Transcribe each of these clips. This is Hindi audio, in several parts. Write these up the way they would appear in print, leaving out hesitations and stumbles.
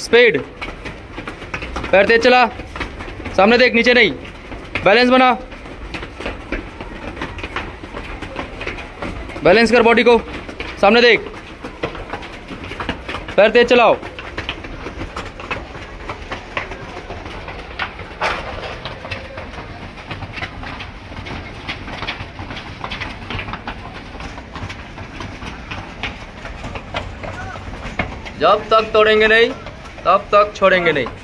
स्पीड, पैर तेज चला, सामने देख, नीचे नहीं, बैलेंस बना, बैलेंस कर बॉडी को, सामने देख, पैर तेज चलाओ। जब तक तोड़ेंगे नहीं तब तक छोड़ेंगे नहीं।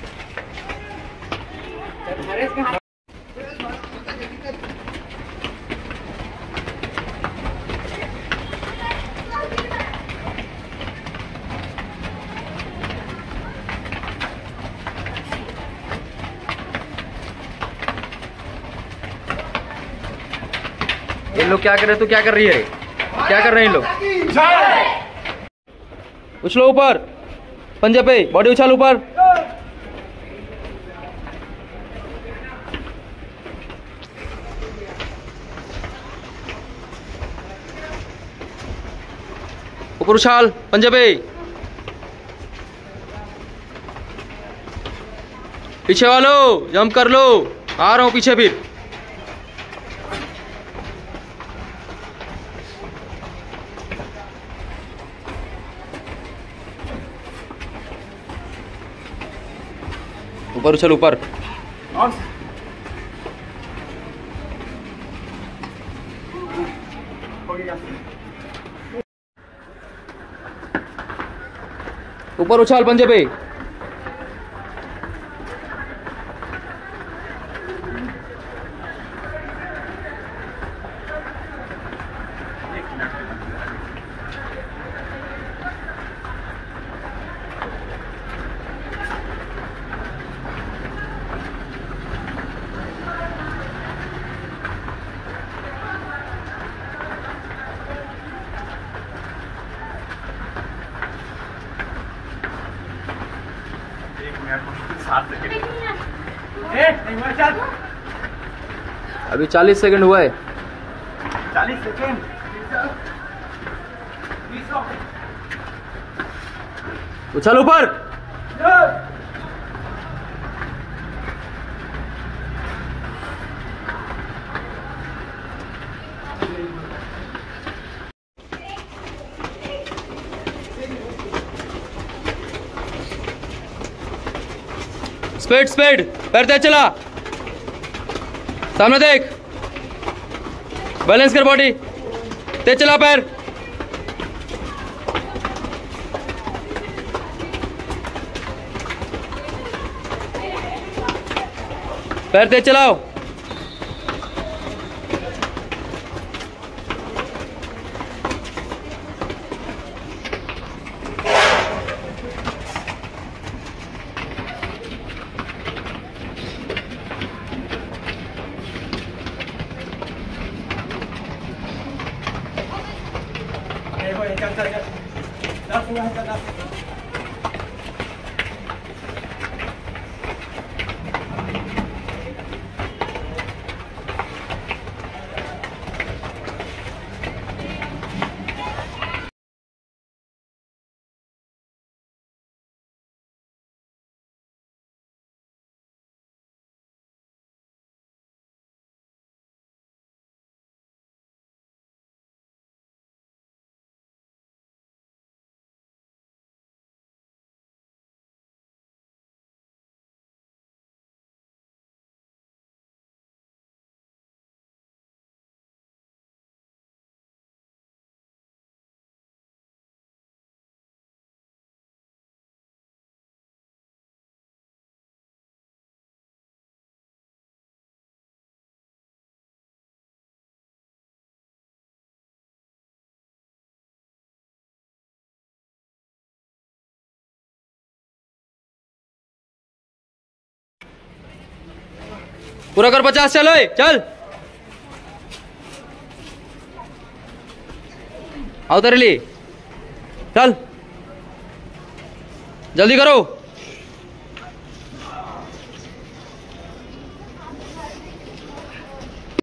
ये लोग क्या कर रहे हैं? तू क्या कर रही है? क्या कर रहे हैं इन लोग? उछलो ऊपर, पंजे पे, बॉडी उछाल ऊपर। ऊपर उछाल, पंजे पे, पीछे वालों जंप कर लो, आ रहा हूं पीछे फिर। ऊपर उछल, ऊपर, ऊपर उछाल, पंजे पे, अभी 40 सेकंड हुआ है। 40 सेकंड। उछल ऊपर, स्पीड स्पीड, पैर तेज चला, सामने देख, बैलेंस कर बॉडी, तेज चला पैर, पैर तेज चलाओ। पूरा कर 50, चलो चल, आओ तेरे लिए, चल जल्दी करो।